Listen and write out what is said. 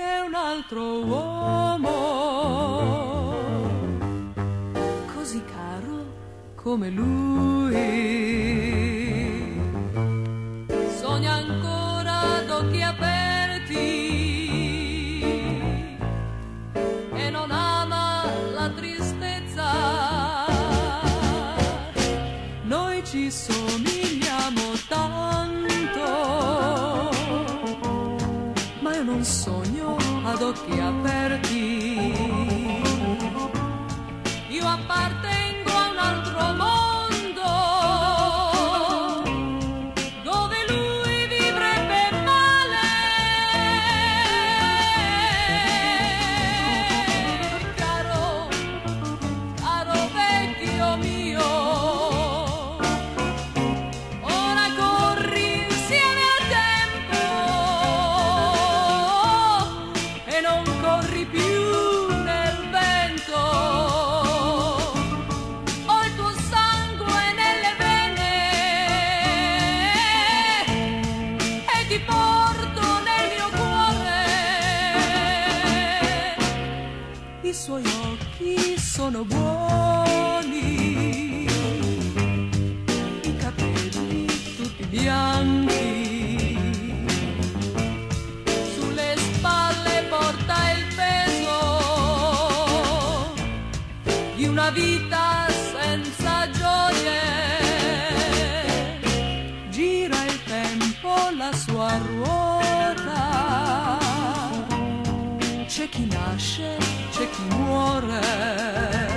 che un altro uomo così caro come lui sogna ancora ad occhi aperti e non ama la tristezza. Noi ci somigliamo tanto, ma io non sogno ad occhi aperti. Io appartengo a un altro mondo dove lui vivrebbe male. Caro, caro vecchio mio, ora corri insieme al tempo e non corri più nel vento. Ho il tuo sangue nelle vene e ti porto nel mio cuore. I suoi occhi sono buoni, i capelli tutti bianchi, sulle spalle porta il peso di una vita senza gioie. Gira il tempo la sua ruota, c'è chi nasce, c'è chi muore.